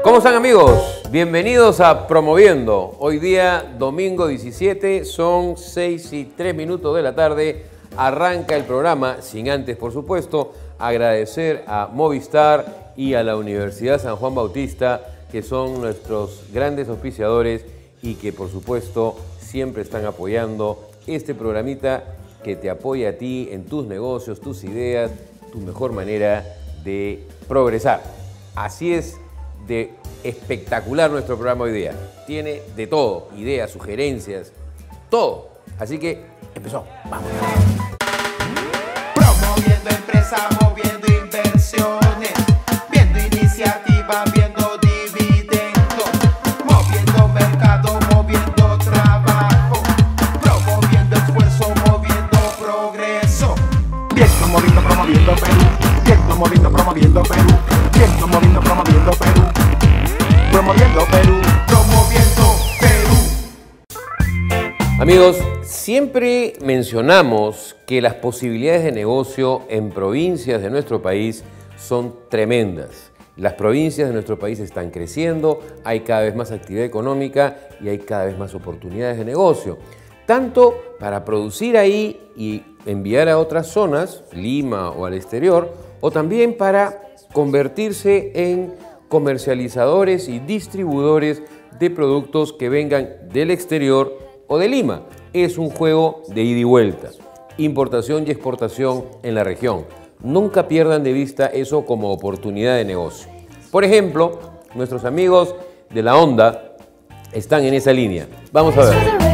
¿Cómo están, amigos? Bienvenidos a Promoviendo. Hoy día, domingo 17, son 6:03 de la tarde. Arranca el programa, sin antes, por supuesto, agradecer a Movistar y a la Universidad San Juan Bautista, que son nuestros grandes auspiciadores y que, por supuesto, siempre están apoyando este programita que te apoya a ti en tus negocios, tus ideas, tu mejor manera de progresar. Así es de espectacular nuestro programa hoy día. Tiene de todo, ideas, sugerencias, todo. Así que empezó. Vamos. Promoviendo empresas, moviendo inversiones, viendo iniciativas, viendo dividendos, moviendo mercado, moviendo trabajo, promoviendo esfuerzo, moviendo progreso. Viento moviendo, promoviendo Perú. Viento moviendo, promoviendo Perú. Viento moviendo, promoviendo Perú. Promoviendo Perú. Promoviendo Perú. Amigos, siempre mencionamos que las posibilidades de negocio en provincias de nuestro país son tremendas. Las provincias de nuestro país están creciendo, hay cada vez más actividad económica y hay cada vez más oportunidades de negocio. Tanto para producir ahí y enviar a otras zonas, Lima o al exterior, o también para convertirse en comercializadores y distribuidores de productos que vengan del exterior o de Lima. Es un juego de ida y vuelta, importación y exportación en la región. Nunca pierdan de vista eso como oportunidad de negocio. Por ejemplo, nuestros amigos de La Onda están en esa línea. Vamos a ver.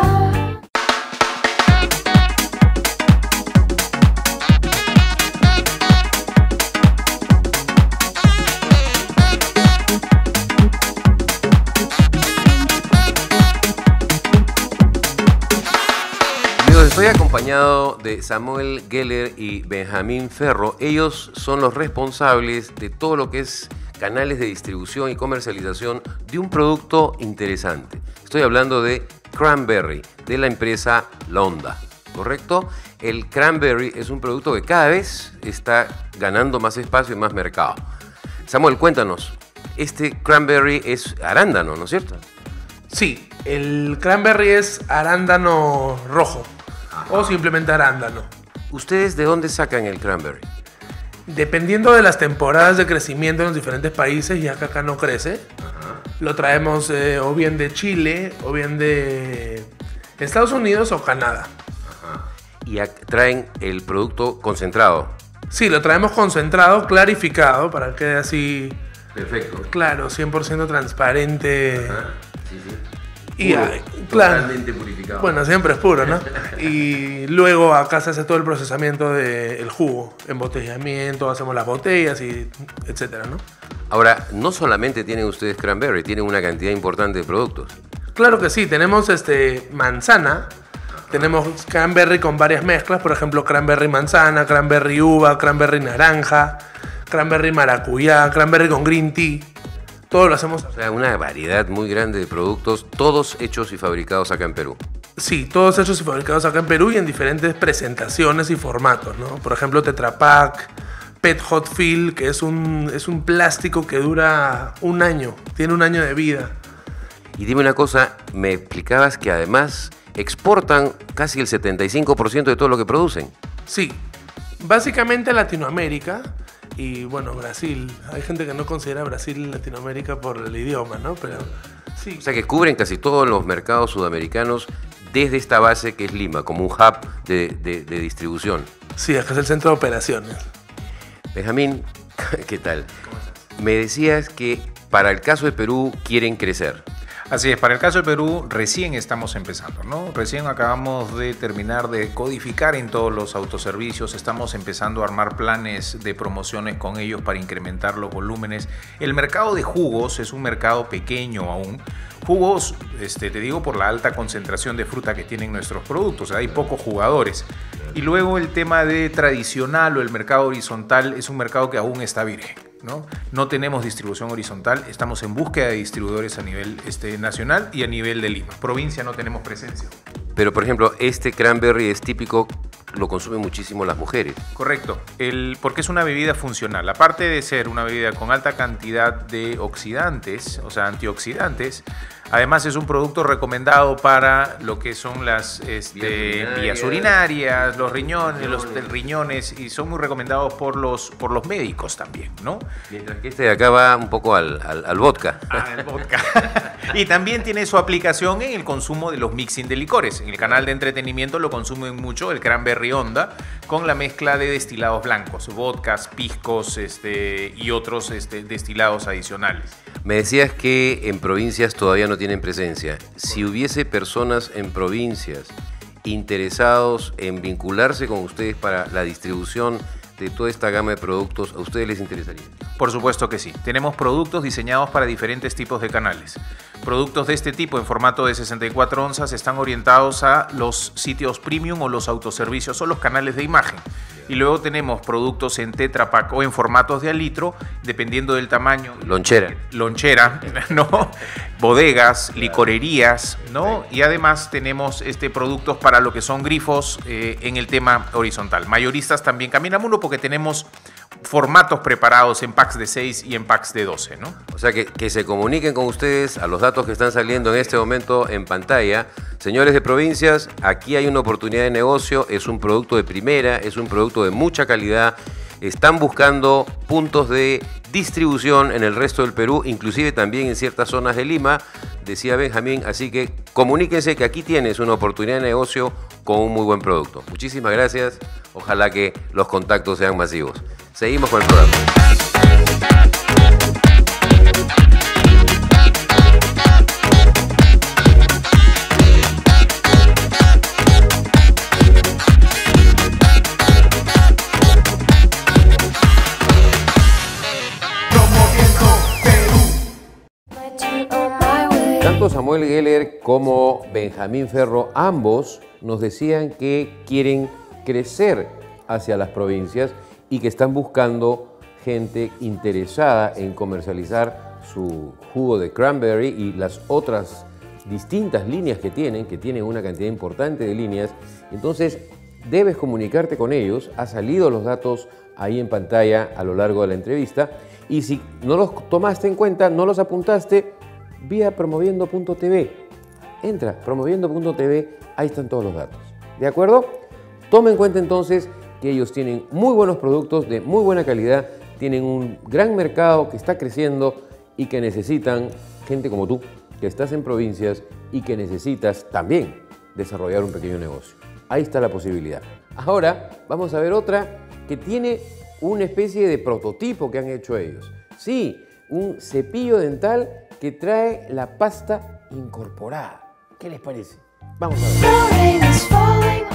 Estoy acompañado de Samuel Geller y Benjamín Ferro. Ellos son los responsables de todo lo que es canales de distribución y comercialización de un producto interesante. Estoy hablando de Cranberry, de la empresa La Onda, ¿correcto? El Cranberry es un producto que cada vez está ganando más espacio y más mercado. Samuel, cuéntanos, este Cranberry es arándano, ¿no es cierto? Sí, el Cranberry es arándano rojo. O simplemente arándano. ¿Ustedes de dónde sacan el Cranberry? Dependiendo de las temporadas de crecimiento en los diferentes países, ya que acá no crece, lo traemos o bien de Chile, o bien de Estados Unidos o Canadá. Y traen el producto concentrado. Sí, lo traemos concentrado, clarificado, para que quede así... Perfecto. Claro, 100% transparente. Sí, sí. Y puro, claro, totalmente purificado. bueno, siempre es puro, ¿no? Y luego acá se hace todo el procesamiento del jugo, embotellamiento, hacemos las botellas y etcétera, ¿no? Ahora, no solamente tienen ustedes Cranberry, tienen una cantidad importante de productos. Claro que sí, tenemos manzana, tenemos Cranberry con varias mezclas, por ejemplo, Cranberry manzana, Cranberry uva, Cranberry naranja, Cranberry maracuyá, Cranberry con green tea. Todo lo hacemos. O sea, una variedad muy grande de productos, todos hechos y fabricados acá en Perú. Sí, todos hechos y fabricados acá en Perú y en diferentes presentaciones y formatos, ¿no? Por ejemplo, Tetra Pak, PET Hot Fill, que es un plástico que dura un año, tiene un año de vida. Y dime una cosa, me explicabas que además exportan casi el 75% de todo lo que producen. Sí, básicamente Latinoamérica. Y bueno, Brasil. Hay gente que no considera Brasil Latinoamérica por el idioma, ¿no? Pero sí. O sea que cubren casi todos los mercados sudamericanos desde esta base que es Lima, como un hub de distribución. Sí, acá es el centro de operaciones. Benjamín, ¿qué tal? ¿Cómo estás? Me decías que para el caso de Perú quieren crecer. Así es, para el caso de Perú recién estamos empezando, ¿no? Recién acabamos de terminar de codificar en todos los autoservicios, estamos empezando a armar planes de promociones con ellos para incrementar los volúmenes. El mercado de jugos es un mercado pequeño aún. Jugos, te digo, por la alta concentración de fruta que tienen nuestros productos, hay pocos jugadores. Y luego el tema de tradicional o el mercado horizontal es un mercado que aún está virgen. No tenemos distribución horizontal, estamos en búsqueda de distribuidores a nivel nacional y a nivel de Lima. Provincia no tenemos presencia. Pero, por ejemplo, este Cranberry es típico lo consumen muchísimo las mujeres. Correcto, porque es una bebida funcional. Aparte de ser una bebida con alta cantidad de oxidantes, o sea, antioxidantes, además es un producto recomendado para lo que son las vías urinarias, los riñones, y son muy recomendados por los médicos también, ¿no? Mientras que este de acá va un poco al vodka. El vodka. Y también tiene su aplicación en el consumo de los mixing de licores. En el canal de entretenimiento lo consumen mucho el Cranberry Onda con la mezcla de destilados blancos, vodkas, piscos y otros destilados adicionales. Me decías que en provincias todavía no tienen presencia. Si hubiese personas en provincias interesados en vincularse con ustedes para la distribución de toda esta gama de productos, ¿a ustedes les interesaría? Por supuesto que sí. Tenemos productos diseñados para diferentes tipos de canales. Productos de este tipo en formato de 64 onzas están orientados a los sitios premium o los autoservicios o los canales de imagen. Y luego tenemos productos en Tetra Pak o en formatos de alitro, dependiendo del tamaño. Lonchera, ¿no? Bodegas, licorerías, ¿no? Y además tenemos productos para lo que son grifos en el tema horizontal. Mayoristas también caminan uno porque tenemos formatos preparados en packs de 6 y en packs de 12, ¿no? O sea, que se comuniquen con ustedes a los datos que están saliendo en este momento en pantalla. Señores de provincias, aquí hay una oportunidad de negocio, es un producto de primera, es un producto de mucha calidad. Están buscando puntos de distribución en el resto del Perú, inclusive también en ciertas zonas de Lima, decía Benjamín, así que comuníquense que aquí tienes una oportunidad de negocio con un muy buen producto. Muchísimas gracias, ojalá que los contactos sean masivos. Seguimos con el programa. Tanto Samuel Geller como Benjamín Ferro, ambos nos decían que quieren crecer hacia las provincias y que están buscando gente interesada en comercializar su jugo de cranberry y las otras distintas líneas que tienen una cantidad importante de líneas. Entonces, debes comunicarte con ellos. Ha salido los datos ahí en pantalla a lo largo de la entrevista. Y si no los tomaste en cuenta, no los apuntaste, vía promoviendo.tv. Entra, promoviendo.tv, ahí están todos los datos. ¿De acuerdo? Toma en cuenta entonces que ellos tienen muy buenos productos de muy buena calidad, tienen un gran mercado que está creciendo y que necesitan gente como tú, que estás en provincias y que necesitas también desarrollar un pequeño negocio. Ahí está la posibilidad. Ahora vamos a ver otra que tiene una especie de prototipo que han hecho ellos. Sí, un cepillo dental que trae la pasta incorporada. ¿Qué les parece? Vamos a ver.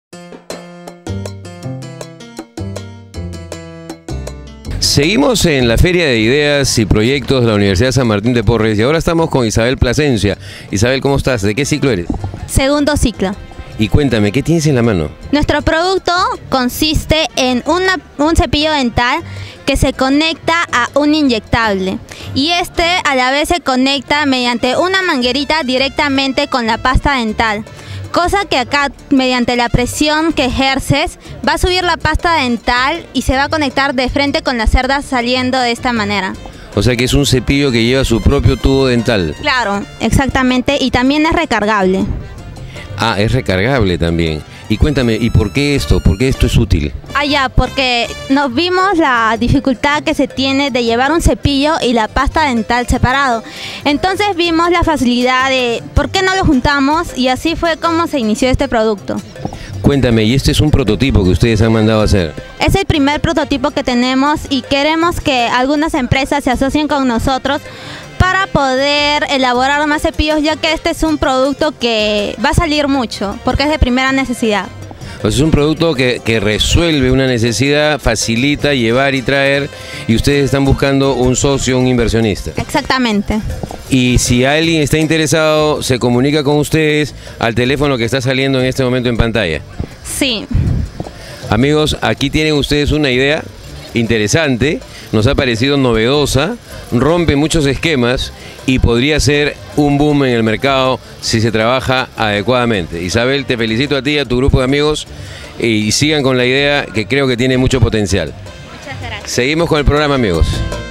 Seguimos en la Feria de Ideas y Proyectos de la Universidad San Martín de Porres y ahora estamos con Isabel Plasencia. Isabel, ¿cómo estás? ¿De qué ciclo eres? Segundo ciclo. Y cuéntame, ¿qué tienes en la mano? Nuestro producto consiste en un cepillo dental que se conecta a un inyectable y a la vez se conecta mediante una manguerita directamente con la pasta dental. Cosa que acá, mediante la presión que ejerces, va a subir la pasta dental y se va a conectar de frente con las cerdas saliendo de esta manera. O sea que es un cepillo que lleva su propio tubo dental. Claro, exactamente, y también es recargable. Ah, es recargable también. Y cuéntame, ¿y por qué esto? ¿Por qué esto es útil? Porque nos vimos la dificultad que se tiene de llevar un cepillo y la pasta dental separado. Entonces vimos la facilidad de ¿por qué no lo juntamos? Y así fue como se inició este producto. Cuéntame, ¿y este es un prototipo que ustedes han mandado a hacer? Es el primer prototipo que tenemos y queremos que algunas empresas se asocien con nosotros para poder elaborar más cepillos, ya que este es un producto que va a salir mucho, porque es de primera necesidad. Pues es un producto que resuelve una necesidad, facilita llevar y traer, y ustedes están buscando un socio, un inversionista. Exactamente. Y si alguien está interesado, se comunica con ustedes al teléfono que está saliendo en este momento en pantalla. Sí. Amigos, aquí tienen ustedes una idea interesante nos ha parecido novedosa, rompe muchos esquemas y podría ser un boom en el mercado si se trabaja adecuadamente. Isabel, te felicito a ti y a tu grupo de amigos y sigan con la idea que creo que tiene mucho potencial. Muchas gracias. Seguimos con el programa, amigos.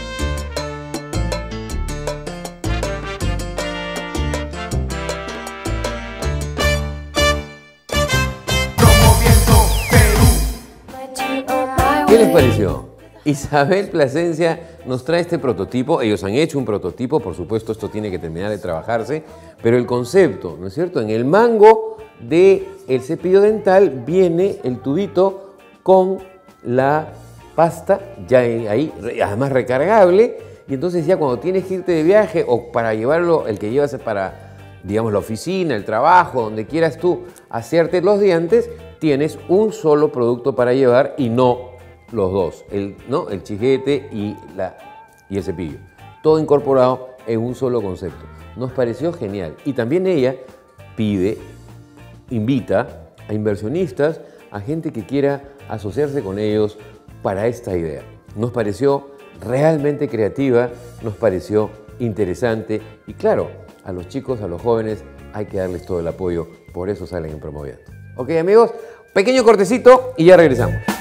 Promoviendo Perú. ¿Qué les pareció? Isabel Plasencia nos trae este prototipo. Ellos han hecho un prototipo, por supuesto esto tiene que terminar de trabajarse, pero el concepto, ¿no es cierto? En el mango del cepillo dental viene el tubito con la pasta, ya ahí, además recargable, y entonces ya cuando tienes que irte de viaje o para llevarlo, el que llevas para, digamos, la oficina, el trabajo, donde quieras tú hacerte los dientes, tienes un solo producto para llevar y no los dos, el chijete y el cepillo. Todo incorporado en un solo concepto. Nos pareció genial. Y también ella invita a inversionistas, a gente que quiera asociarse con ellos para esta idea. Nos pareció realmente creativa, nos pareció interesante y claro, a los chicos, a los jóvenes hay que darles todo el apoyo, por eso salen en Promoviendo. Ok amigos, pequeño cortecito y ya regresamos.